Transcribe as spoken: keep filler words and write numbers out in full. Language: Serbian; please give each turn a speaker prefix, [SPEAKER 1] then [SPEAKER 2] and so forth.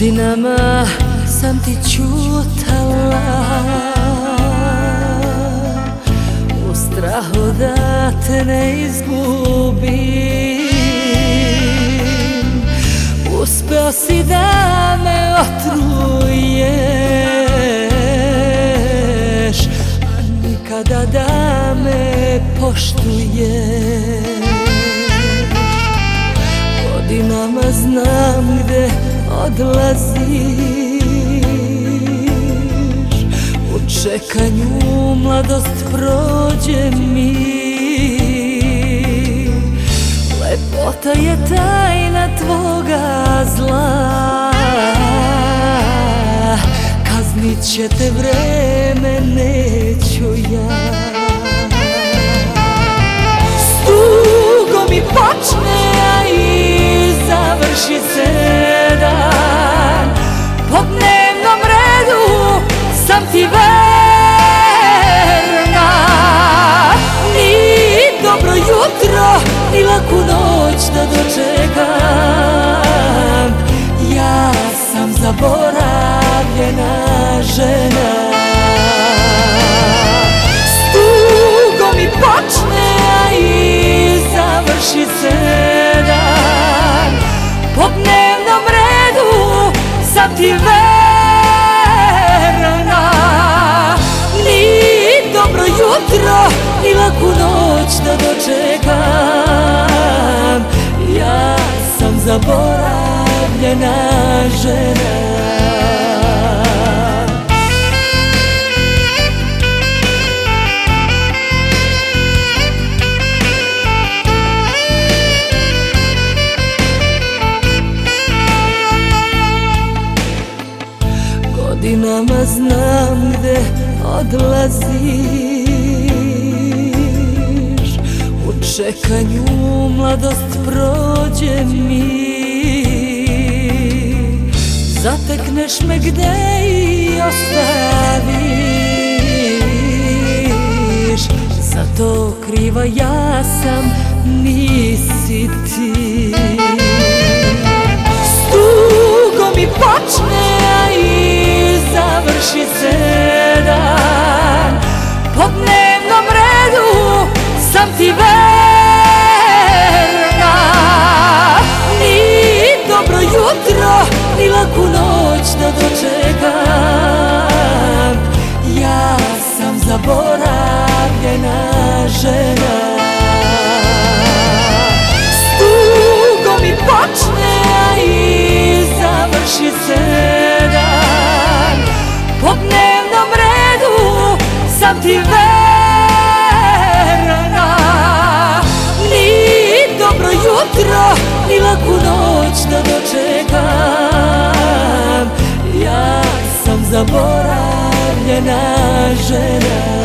[SPEAKER 1] Godinama sam ti ćutala u strahu da te ne izgubim. Uspeo si da me otruješ, a nikada da me poštuješ. Godinama znam gde odlaziš, u čekanju mladost prođe mi. Lepota je tajna tvoga zla, kaznit će te vreme, neću ja. S tugom mi počne, a i završi se dan. Po dnevnom redu sam ti verna, ni dobro jutro, ni laku noć da dočekam. Ja sam zaboravljena žena. S tugom mi počne, a i završi se dan. Po dnevnom redu sam ti verna, ni dobro jutro, ni laku noć da dočekam. Ja sam zaboravljena žena. Godinama znam gde odlaziš, u čekanju mladost prođe mi. Zatekneš me gde i ostaviš, za to kriva ja sam, nisi ti. S tugom mi počne, a i završi se dan. Po dnevnom redu sam ti verna, ni dobro jutro, ni laku noć da dočekam. Ja sam zaboravljena žena. S tugom mi počne, a i završi se dan. Po dnevnom redu sam ti verna, ni dobro jutro, ni laku noć da dočekam. Ja sam zaboravljena žena.